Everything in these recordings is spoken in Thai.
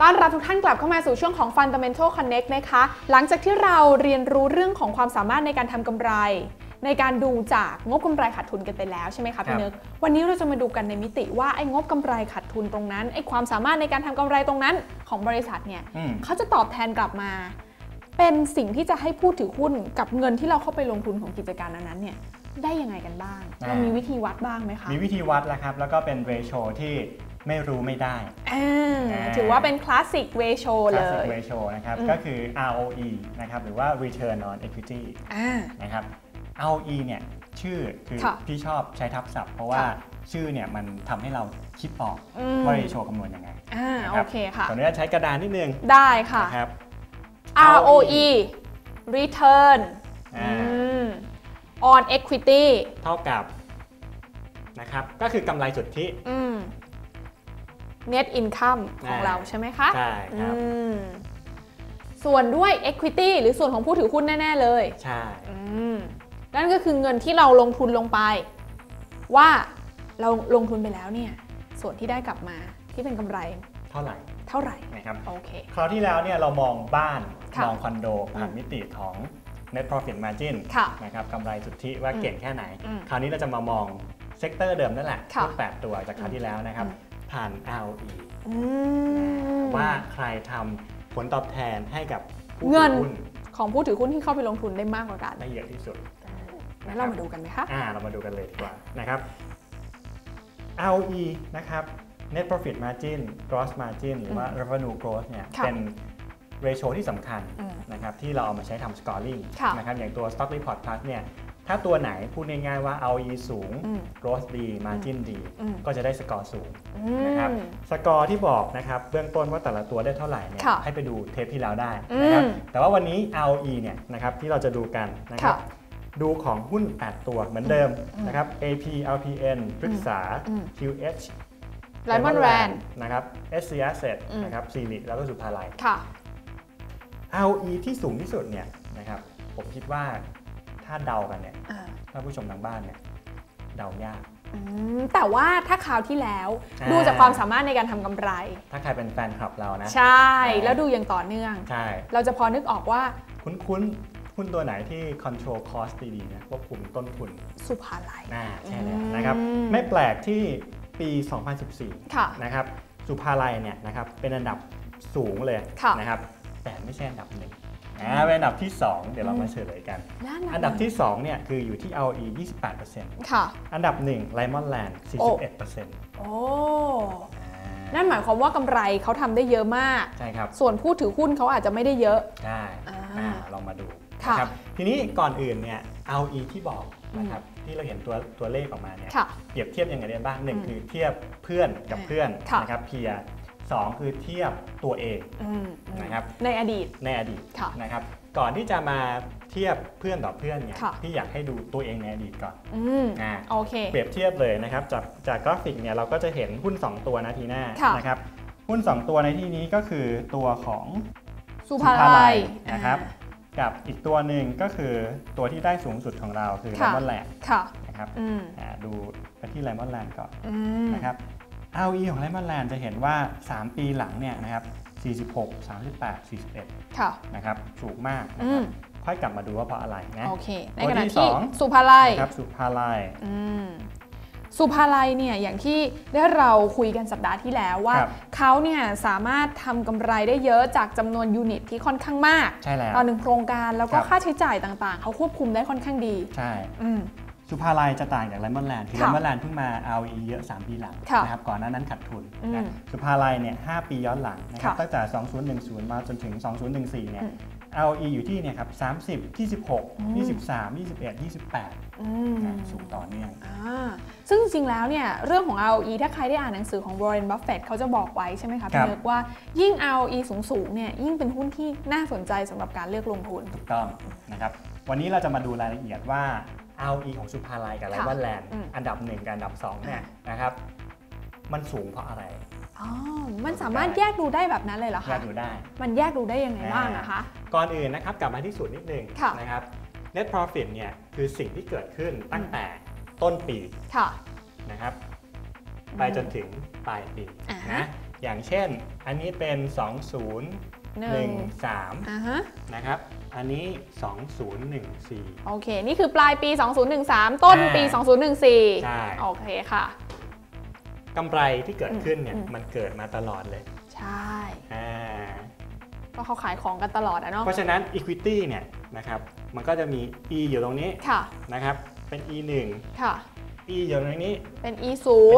อนรับทุกท่านกลับเข้ามาสู่ช่วงของ Fundamental Connect นะคะหลังจากที่เราเรียนรู้เรื่องของความสามารถในการทำกำไรในการดูจากงบกำไรขาดทุนกันไปแล้วใช่ไหมคะพี่นึกวันนี้เราจะมาดูกันในมิติว่าไอ้งบกำไรขาดทุนตรงนั้นไอ้ความสามารถในการทำกำไรตรงนั้นของบริษัทเนี่ยเขาจะตอบแทนกลับมาเป็นสิ่งที่จะให้ผู้ถือหุ้นกับเงินที่เราเข้าไปลงทุนของกิจการนั้นๆเนี่ยได้ยังไงกันบ้างเรามีวิธีวัดบ้างไหมคะมีวิธีวัดแล้วครับแล้วก็เป็นเรโชที่ไม่รู้ไม่ได้ถือว่าเป็นคลาสสิกเรโชเลยคลาสสิกเรโชนะครับก็คือ ROE นะครับหรือว่า Return on Equity นะครับ ROE เนี่ยชื่อคือพี่ชอบใช้ทับศัพท์เพราะว่าชื่อเนี่ยมันทำให้เราคิดออกว่าเรโชคำนวณยังไงโอเคค่ะตอนนี้ใช้กระดานนิดนึงได้ค่ะนะครับ ROE Return on Equity เท่ากับนะครับก็คือกำไรสุทธิ Net Income ของเราใช่ไหมคะใช่ครับส่วนด้วย Equity หรือส่วนของผู้ถือหุ้นแน่ๆเลยใช่นั่นก็คือเงินที่เราลงทุนลงไปว่าเราลงทุนไปแล้วเนี่ยส่วนที่ได้กลับมาที่เป็นกำไรเท่าไหร่นะครับโอเคคราวที่แล้วเนี่ยเรามองบ้านมองคอนโดผ่านมิติของ Net Profit Margin นะครับกำไรสุทธิว่าเก่งแค่ไหนคราวนี้เราจะมามองเซกเตอร์เดิมนั่นแหละทุก8ตัวจากคราวที่แล้วนะครับผ่าน ROE ว่าใครทำผลตอบแทนให้กับเงินของผู้ถือหุ้นที่เข้าไปลงทุนได้มากกว่ากันได้เยอะที่สุดงั้นเรามาดูกันไหมคะเรามาดูกันเลยดีกว่านะครับ ROE นะครับ Net Profit Margin Gross Margin หรือว่า Revenue Growth เนี่ยเป็นเรโชที่สำคัญนะครับที่เราเอามาใช้ทำ scoring นะครับอย่างตัว Stock Report Plus เนี่ยถ้าตัวไหนพูดง่ายๆว่า ROE สูง Growth ดี Margin ดีก็จะได้สกอร์สูงนะครับสกอร์ที่บอกนะครับเบื้องต้นว่าแต่ละตัวได้เท่าไหร่เนี่ยให้ไปดูเทปที่แล้วได้นะครับแต่ว่าวันนี้ ROE เนี่ยนะครับที่เราจะดูกันนะครับดูของหุ้น8ตัวเหมือนเดิมนะครับ AP LPN พฤกษา QH Lemon Land นะครับ SC Asset นะครับ Siri แล้วก็สุภาลัยROE ที่สูงที่สุดเนี่ยนะครับผมคิดว่าถ้าเดากันเนี่ยถ้าผู้ชมทางบ้านเนี่ยเดายากแต่ว่าถ้าคราวที่แล้วดูจากความสามารถในการทำกำไรถ้าใครเป็นแฟนคลับเรานะใช่แล้วดูอย่างต่อเนื่องใช่เราจะพอนึกออกว่าคุ้นหุ้นตัวไหนที่ control cost ดีๆนะควบคุมต้นทุนสุภาลัยใช่แล้วนะครับไม่แปลกที่ปี 2014นะครับสุภาลัยเนี่ยนะครับเป็นอันดับสูงเลยนะครับแต่ไม่ใช่อันดับหนึ่งเป็นอันดับที่2เดี๋ยวเรามาเฉลยกันอันดับที่2เนี่ยคืออยู่ที่ ROE 28% ค่ะอันดับ1 Lemon Land 41% โอ้นั่นหมายความว่ากำไรเขาทำได้เยอะมากใช่ครับส่วนผู้ถือหุ้นเขาอาจจะไม่ได้เยอะใช่ลองมาดูนะครับทีนี้ก่อนอื่นเนี่ย ROE ที่บอกนะครับที่เราเห็นตัวเลขออกมาเนี่ยเปรียบเทียบยังไงได้บ้าง1คือเทียบเพื่อนกับเพื่อนนะครับเพียร์2คือเทียบตัวเองนะครับในอดีตนะครับก่อนที่จะมาเทียบเพื่อนต่อเพื่อนเนี่ยที่อยากให้ดูตัวเองในอดีตก่อนโอเคเปรียบเทียบเลยนะครับจากกราฟิกเนี่ยเราก็จะเห็นหุ้น2ตัวนะทีหน้านะครับหุ้น2ตัวในที่นี้ก็คือตัวของสุภาลัยนะครับกับอีกตัวหนึ่งก็คือตัวที่ได้สูงสุดของเราคือ Lemon Land นะครับดูไปที่ Lemon Land ก่อนนะครับROE ของ Lemon Land จะเห็นว่า3ปีหลังเนี่ยนะครับ46 38 41นะครับสูงมากนะครับค่อยกลับมาดูว่าเพราะอะไรนะโอเคในขณะที่สุภาลัยครับสุภาลัยสุภาลัยเนี่ยอย่างที่ได้เราคุยกันสัปดาห์ที่แล้วว่าเขาเนี่ยสามารถทำกำไรได้เยอะจากจำนวนยูนิตที่ค่อนข้างมากต่อ1โครงการแล้วก็ค่าใช้จ่ายต่างๆเขาควบคุมได้ค่อนข้างดีใช่สุภาลัยจะต่างจาก Lemon Land คือ Lemon Land เพิ่งมา ROE เยอะ3ปีหลังนะครับก่อนหน้านั้นขาดทุนนะสุภาลัยเนี่ย5ปีย้อนหลังนะครับตั้งแต่2010มาจนถึง2014เนี่ย ROE อยู่ที่เนี่ยครับ30 26 23 21 28สูงต่อเนื่องซึ่งจริงๆแล้วเนี่ยเรื่องของ ROE ถ้าใครได้อ่านหนังสือของ Warren Buffett เขาจะบอกไว้ใช่ไหมคะพี่เลือกว่ายิ่ง ROE สูงๆเนี่ยยิ่งเป็นหุ้นที่น่าสนใจสำหรับการเลือกลงทุนถูกต้องนะครับวันนี้เราจะมาดูรายละเอียดว่า ROE ของสุภาลัยกับ Lemon Land อันดับ1กับอันดับ2เนี่ยนะครับมันสูงเพราะอะไรมันสามารถแยกดูได้แบบนั้นเลยเหรอคะแยกดูได้มันแยกดูได้ยังไงบ้างนะคะก่อนอื่นนะครับกลับมาที่สูตรนิดนึงนะครับ Net Profit เนี่ยคือสิ่งที่เกิดขึ้นตั้งแต่ต้นปีนะครับไปจนถึงปลายปีนะอย่างเช่นอันนี้เป็น 2013นะครับอันนี้ 2014 โอเคนี่คือปลายปี 2013 ต้นปี 2014 ใช่โอเคค่ะกำไรที่เกิดขึ้นเนี่ยมันเกิดมาตลอดเลยใช่ก็เขาขายของกันตลอดเนาะเพราะฉะนั้น equity เนี่ยนะครับมันก็จะมี e อยู่ตรงนี้นะครับเป็น e 1 ค่ะ e อยู่ตรงนี้เป็น e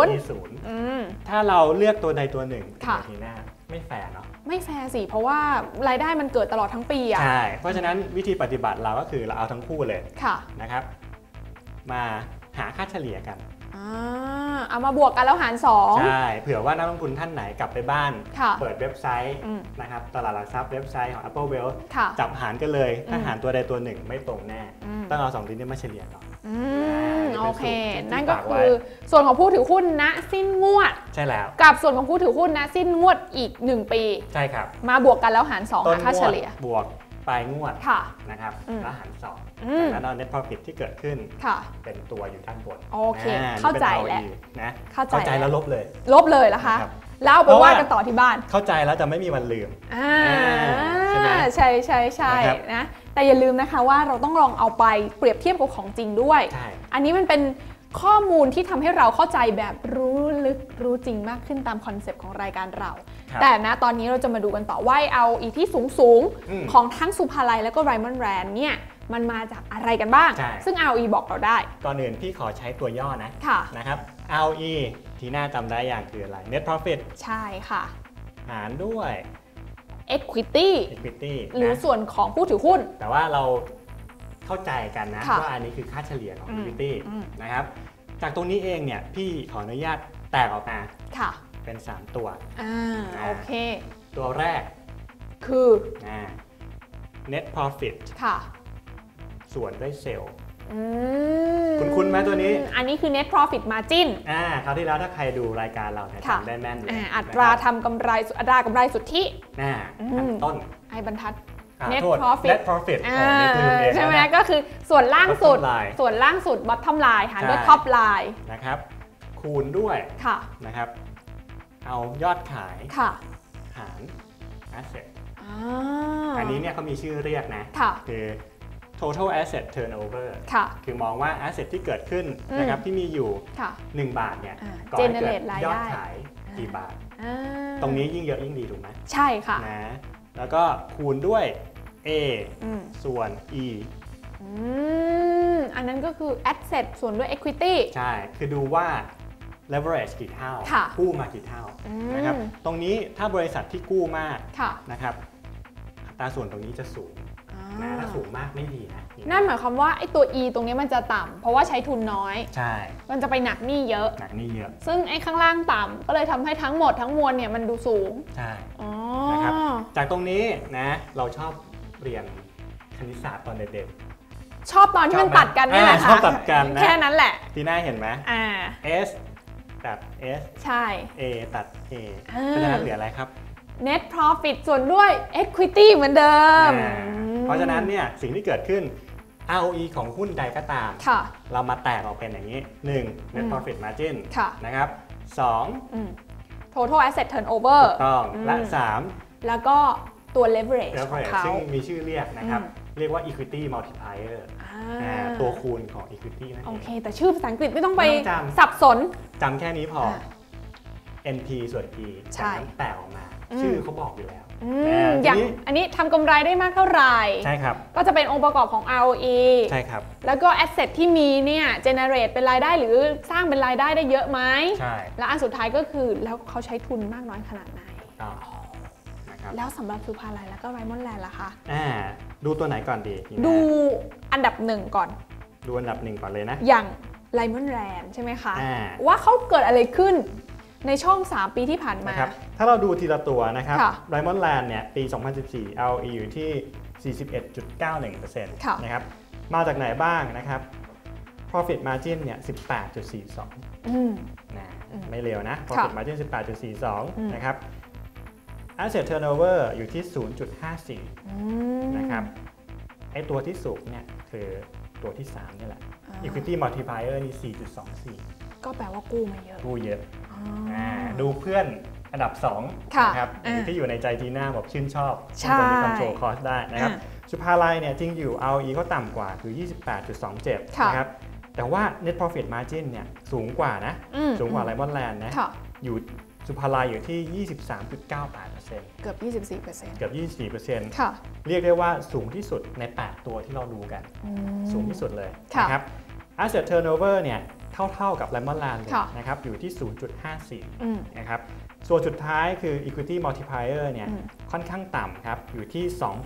0ถ้าเราเลือกตัวใดตัวหนึ่งทีหน้าไม่แฟร์เนาะไม่แฟร์สิเพราะว่ารายได้มันเกิดตลอดทั้งปีอ่ะใช่เพราะฉะนั้นวิธีปฏิบัติเราก็คือเราเอาทั้งคู่เลยนะครับมาหาค่าเฉลี่ยกันเอามาบวกกันแล้วหาร2 ใช่เผื่อว่านักลงทุนท่านไหนกลับไปบ้านเปิดเว็บไซต์นะครับตลาดหลักทรัพย์เว็บไซต์ของ Apple Wealth จับหารกันเลยถ้าหารตัวใดตัวหนึ่งไม่ตรงแน่ต้องเอา2ตัวนี้มาเฉลี่ยก่อนโอเคนั่นก็คือส่วนของผู้ถือหุ้นณสิ้นงวดใช่แล้วกับส่วนของผู้ถือหุ้นณสิ้นงวดอีก1ปีใช่ครับมาบวกกันแล้วหาร2หาค่าเฉลี่ยบวกปลายงวดนะครับแล้วหาร2แล้วเอา net profit ที่เกิดขึ้นเป็นตัวอยู่ด้านบนโอเคเข้าใจแล้วนะเข้าใจแล้วลบเลยเหรอคะแล้วไปว่ากันต่อที่บ้านเข้าใจแล้วจะไม่มีวันลืมใช่ไหมใช่นะแต่อย่าลืมนะคะว่าเราต้องลองเอาไปเปรียบเทียบกับของจริงด้วยอันนี้มันเป็นข้อมูลที่ทำให้เราเข้าใจแบบรู้ลึกรู้จริงมากขึ้นตามคอนเซปต์ของรายการเราแต่นะตอนนี้เราจะมาดูกันต่อว่าเอาอีที่สูงของทั้งสุภาลัยและก็ Raymond Rand เนี่ยมันมาจากอะไรกันบ้างซึ่ง ROE บอกเราได้ก่อนอื่นพี่ขอใช้ตัวย่อนะครับ ROE ที่น่าจำได้อย่างคืออะไร Net Profit ใช่ค่ะหารด้วย Equity หรือส่วนของผู้ถือหุ้นแต่ว่าเราเข้าใจกันนะว่าอันนี้คือค่าเฉลี่ยของ Equity นะครับจากตรงนี้เองเนี่ยพี่ขออนุญาตแตกออกมาเป็น3ตัวโอเคตัวแรกคือ Net Profit ค่ะส่วนด้วยเซลล์คุ้นไหมตัวนี้อันนี้คือ net profit margin คราวที่แล้วถ้าใครดูรายการเราจำได้แม่นเลยอัตราทำกำไรอัตรากำไรสุทธิต้นไอ้บรรทัด net profit ใช่ไหมก็คือส่วนล่างสุด bottom line หารด้วย top line นะครับคูณด้วยนะครับเอายอดขายหาร asset อันนี้เนี่ยเขามีชื่อเรียกนะคือ total asset turnover คือมองว่า asset ที่เกิดขึ้นนะครับที่มีอยู่1บาทเนี่ยก่อให้เกิดยอดขายกี่บาทตรงนี้ยิ่งเยอะยิ่งดีถูกไหมใช่ค่ะนะแล้วก็คูณด้วย A ส่วน E อันนั้นก็คือ asset ส่วนด้วย equity ใช่คือดูว่า leverage กี่เท่ากู้มากี่เท่านะครับตรงนี้ถ้าบริษัทที่กู้มากนะครับอัตราส่วนตรงนี้จะสูงถ้าสูงมากไม่ดีนะนั่นหมายความว่าไอ้ตัว E ตรงนี้มันจะต่ำเพราะว่าใช้ทุนน้อยใช่มันจะไปหนักหนี้เยอะซึ่งไอ้ข้างล่างต่ำก็เลยทำให้ทั้งหมดทั้งมวลเนี่ยมันดูสูงใช่นะครับจากตรงนี้นะเราชอบเรียนคณิตศาสตร์ตอนเด็กๆชอบตอนที่มันตัดกันนี่แหละค่ะชอบตัดกันนะแค่นั้นแหละทีหน้าเห็นไหมS ตัด S ใช่ A ตัด A เพราะฉะนั้นเหลืออะไรครับ net profit ส่วนด้วย equity เหมือนเดิมเพราะฉะนั้นเนี่ยสิ่งที่เกิดขึ้น ROE ของหุ้นใดก็ตามเรามาแตกออกเป็นอย่างนี้1 net profit margin นะครับ2 total asset turnover ถูกต้องและ3 แล้วก็ตัว leverage ของเขาซึ่งมีชื่อเรียกนะครับเรียกว่า equity multiplier ตัวคูณของ equity นั่นเองโอเคแต่ชื่อภาษาอังกฤษไม่ต้องไปสับสนจำแค่นี้พอ NP ส่วน E จากนั้นแตกออกมาชื่อเขาบอกอยู่แล้วอย่างอันนี้ทำกำไรได้มากเท่าไหร่ใช่ครับก็จะเป็นองค์ประกอบของ ROE ใช่ครับแล้วก็ asset ที่มีเนี่ย generate เป็นรายได้หรือสร้างเป็นรายได้ได้เยอะไหมใช่แล้วอันสุดท้ายก็คือแล้วเขาใช้ทุนมากน้อยขนาดไหนนะครับแล้วสำหรับสุภาลัยแล้วก็ Raymond Rand ล่ะคะดูตัวไหนก่อนดีดูอันดับ1ก่อนดูอันดับ1ก่อนเลยนะอย่าง Raymond Rand ใช่ไหมคะว่าเขาเกิดอะไรขึ้นในช่อง3ปีที่ผ่านมาถ้าเราดูทีละตัวนะครับ Raymond Rand เนี่ยปี 2014 ROE อยู่ที่ 41.91% นะครับมาจากไหนบ้างนะครับ Profit Margin เนี่ย 18.42 นะไม่เร็วนะ Profit Margin 18.42 นะครับ Asset Turnover อยู่ที่ 0.54 นะครับไอตัวที่สูงเนี่ยคือตัวที่3นี่แหละ Equity Multiplier นี่ 4.24 ก็แปลว่ากู้มาเยอะกู้เยอะดูเพื่อนอันดับ2นะครับที่อยู่ในใจจีน่าแบบชื่นชอบคนที่คอนโทรลคอสได้นะครับสุภาลัยเนี่ยจริงอยู่ ROE ก็ต่ำกว่าคือ 28.27 นะครับแต่ว่า net profit margin เนี่ยสูงกว่านะสูงกว่าไลมอนแลนด์นะอยู่สุภาลัยอยู่ที่ 23.98% เกือบ 24% เกือบ 24% เรียกได้ว่าสูงที่สุดใน8ตัวที่เราดูกันสูงที่สุดเลยนะครับ asset turnover เนี่ยเท่ากับ Lemon Land นะครับอยู่ที่ 0.54 นะครับส่วนสุดท้ายคือ equity multiplier เนี่ยค่อนข้างต่ำครับอยู่ที่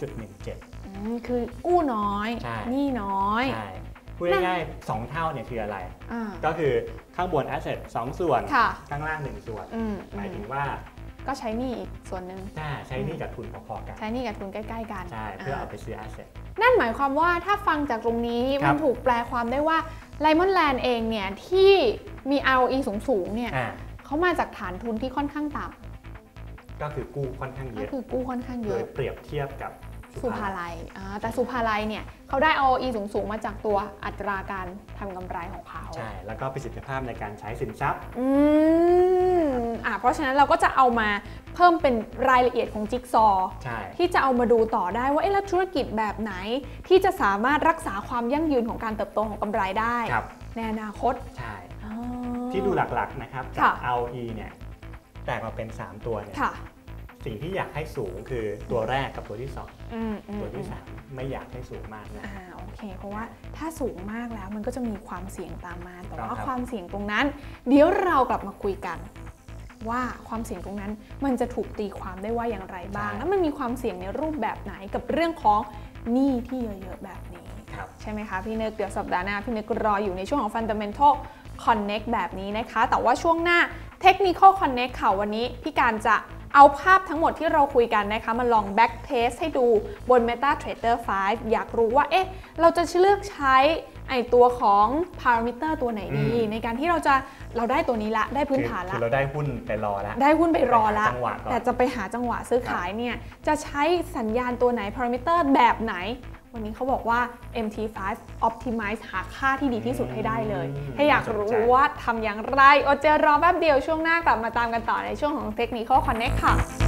2.17 คือกู้น้อยหนี้น้อยพูดง่ายๆ2เท่าเนี่ยคืออะไรก็คือข้างบน asset 2 ส่วนข้างล่าง1ส่วนหมายถึงว่าก็ใช้หนี้อีกส่วนหนึ่งใช้หนี้กับทุนพอๆกันใช้หนี้กับทุนใกล้ๆกันใช่เพื่อเอาไปซื้อ asset นั่นหมายความว่าถ้าฟังจากตรงนี้มันถูกแปลความได้ว่า Lemon Land เองเนี่ยที่มี ROE สูงๆเนี่ยเขามาจากฐานทุนที่ค่อนข้างต่ำก็คือกู้ค่อนข้างเยอะโดยเปรียบเทียบกับสุภาลัยแต่สุภาลัยเนี่ยเขาได้ ROE สูงๆมาจากตัวอัตราการทำกำไรของเขาใช่แล้วก็ประสิทธิภาพในการใช้สินทรัพย์เพราะฉะนั้นเราก็จะเอามาเพิ่มเป็นรายละเอียดของจิ๊กซอว์ที่จะเอามาดูต่อได้ว่าแล้วธุรกิจแบบไหนที่จะสามารถรักษาความยั่งยืนของการเติบโตของกำไรได้ในอนาคตใช่ที่ดูหลักๆนะครับจาก ROE เนี่ยแตกมาเป็น3ตัวเนี่ยสิ่งที่อยากให้สูงคือตัวแรกกับตัวที่2ตัวที่3ไม่อยากให้สูงมากนะโอเคเพราะว่าถ้าสูงมากแล้วมันก็จะมีความเสี่ยงตามมาแต่ว่าความเสี่ยงตรงนั้นเดี๋ยวเรากลับมาคุยกันว่าความเสี่ยงตรงนั้นมันจะถูกตีความได้ว่าอย่างไรบ้างแล้วมันมีความเสี่ยงในรูปแบบไหนกับเรื่องของหนี้ที่เยอะๆแบบนี้ใช่ไหมคะพี่นึกเดี๋ยวสัปดาห์หน้าพี่นึกรออยู่ในช่วงของ Fundamental Connect แบบนี้นะคะแต่ว่าช่วงหน้า Technical Connect ค่ะวันนี้พี่การจะเอาภาพทั้งหมดที่เราคุยกันนะคะมาลอง back test ให้ดูบน MetaTrader 5 อยากรู้ว่าเราจะเลือกใช้ตัวของ parameter ตัวไหนดีในการที่เราได้ตัวนี้ละได้พื้นฐานละคือเราได้หุ้นไปรอละแต่จะไปหาจังหวะซื้อขายเนี่ยจะใช้สัญญาณตัวไหน parameter แบบไหนวันนี้เขาบอกว่า MT5 Optimize หาค่าที่ดีที่สุดให้ได้เลยถ้าอยากรู้ว่าทำอย่างไรอดใจรอแป๊บเดียวช่วงหน้ากลับมาตามกันต่อในช่วงของ Technical Connect ค่ะ